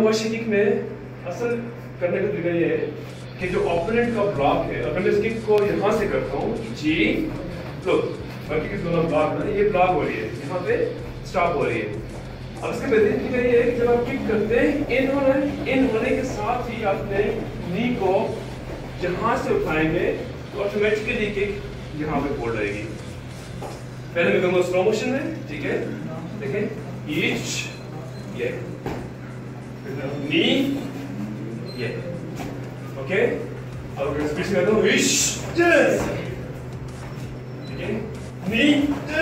Moshi kick में असल करने का तरीका ये है कि जो ओपोनेंट का ब्लॉक है, अगर मैं इस किक को यहाँ से करता हूँ जी, लो बाकी के दोनों ब्लॉक ना, ये ब्लॉक हो रही है, यहाँ पे स्टॉप हो रही है। अब इसका बेहतरीन तरीका ये है कि जब आप किक करते हैं इन होने के साथ ही अपने नी को यहाँ से उठाएंगे तो ऑटोमेटिकली किक यहाँ पे फोल्ड रहेगी। पहले मैं करूँगा स्लो मोशन में, ठीक है, देखें ईच ये नी ये, ओके। अब अगर स्पीड से करता हूँ ईच ठीक है, नी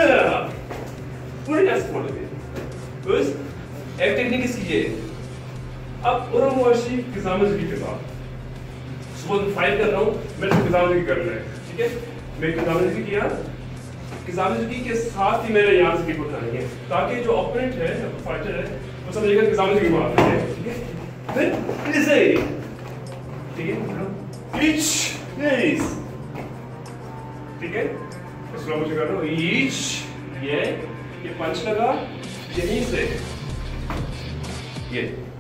पूरी ऐसे फोल्ड होती है। बस एक टेक्निक इसकी ये अब उर्वशी किजामत के साथ सुबह 5 कर रहा हूँ, मैं तो किजामत करना है, ठीक है, मैं किजामत किया, किजामत के साथ ही मेरे यहाँ से किक उठानी है ताकि जो ओपोनेंट है, फाइटर है, वो समझेगा किजामत की मार है, ठीक है। फिर इसे ठीक है, ईच यस, ठीक है, स्लो मोशन कर रहा हूँ, ईच ये पंच लगा यहीं से ये